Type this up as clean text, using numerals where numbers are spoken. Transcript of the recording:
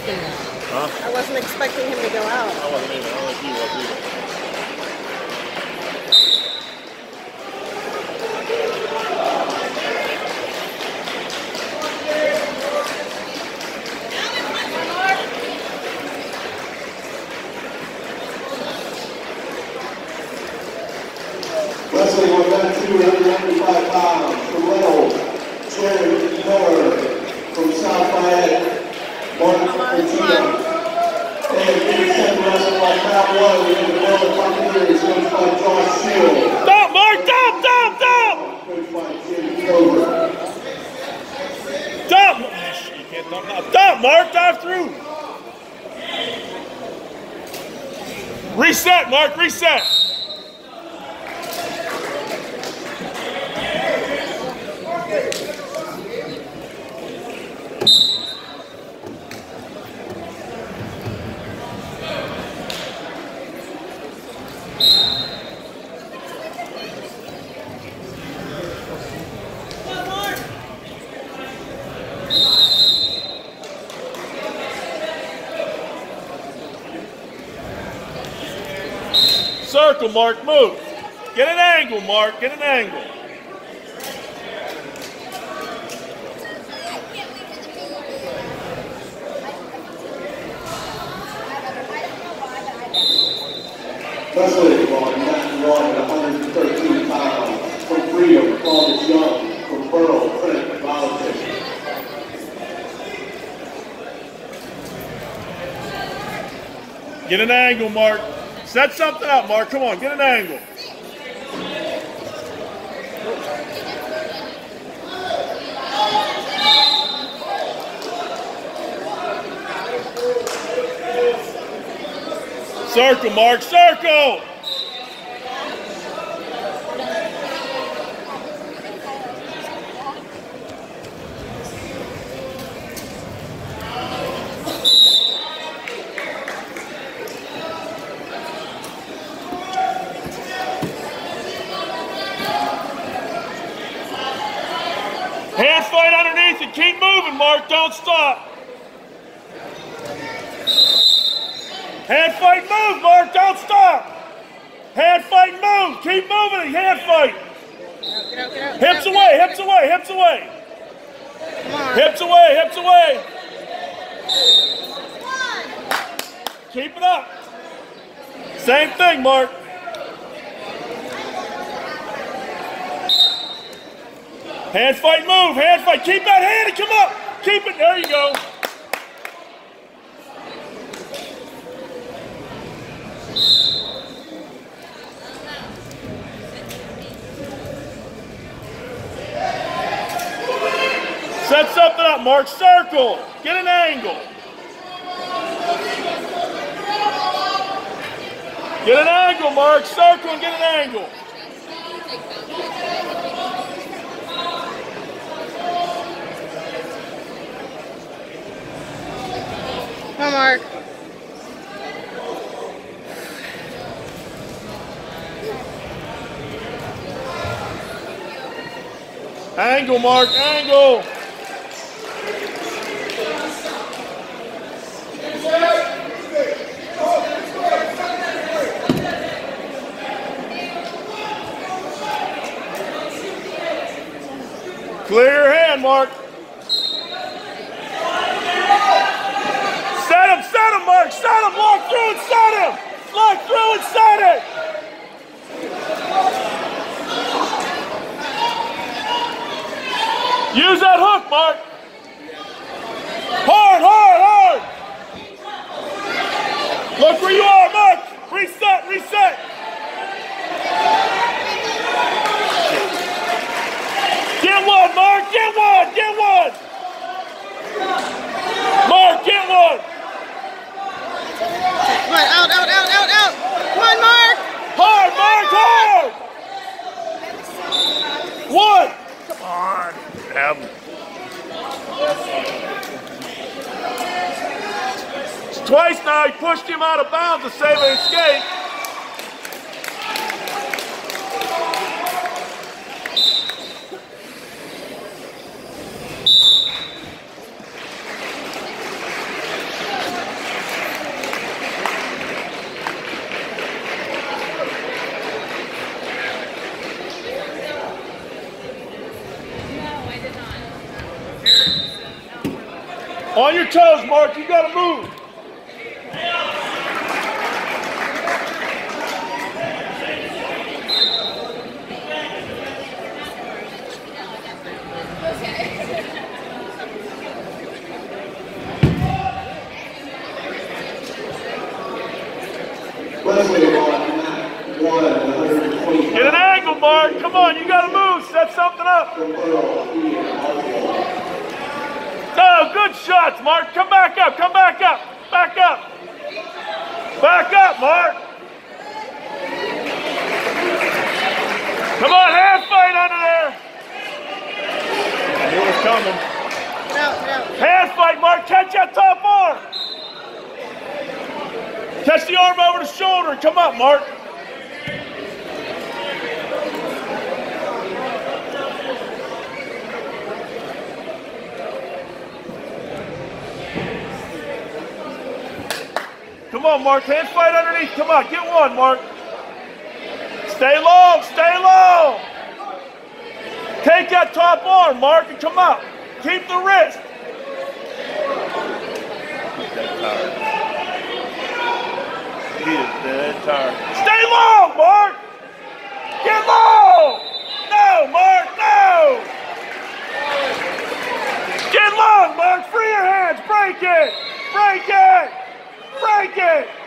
expecting that. Huh? I wasn't expecting him to go out. I wasn't either. I don't think he was either. Wrestling on that 295 pounds from Little, Jared Miller from South Fayette, Martin Fertitta. And being set to wrestle by Matt One in the Maryland Buccaneers, coached by Josh Shield. Stop, Mark! Stop! Stop! Stop! Coached by Jim Cover. Stop! You can't stop now. Stop, Mark! Dive through! Reset, Mark! Reset! Circle, Mark, move. Get an angle, Mark, get an angle. Wrestling on Matt One at 113 pounds from Freedom, Claudius Young from Pearl, Trent, Politics. Get an angle, Mark. Set something up, Mark. Come on, get an angle. Circle, Mark, circle! Hand fight underneath and keep moving, Mark. Don't stop. Hand fight, move, Mark. Don't stop. Hand fight, move. Keep moving. Hand fight. Hips away, hips away, hips away. Hips away, hips away. Keep it up. Same thing, Mark. Hand fight, move, hand fight. Keep that hand and come up. Keep it, there you go. Set something up, Mark. Circle. Get an angle. Get an angle, Mark. Circle and get an angle. Come on, Mark. Angle, Mark, angle. Clear your hand, Mark. Set him, Mark, set him. Walk through and set him. Walk through and set it. Use that hook, Mark. Hard, hard, hard. Look where you are, Mark. Reset, reset. Get one, Mark. Get one, get one. Mark, get one. Come on, out, out, out, out, out. Come on, Mark. Hard, Mark, hard. One. Come on. Have him. Twice now, he pushed him out of bounds to save an escape. On your toes, Mark. You got to move. Get an angle, Mark. Come on, you got to move. Set something up. No, good shots, Mark. Come back up. Come back up. Back up. Back up, Mark. Come on, hand fight under there. I knew it was coming. Get out, get out. Hand fight, Mark. Catch that top arm. Catch the arm over the shoulder. Come up, Mark. Come on, Mark. Hand fight underneath. Come on. Get one, Mark. Stay long. Stay long. Take that top arm, Mark, and come up. Keep the wrist. He is dead tired. Stay long, Mark. Get low. No, Mark. No. Get long, Mark. Free your hands. Break it. Break it. Break it!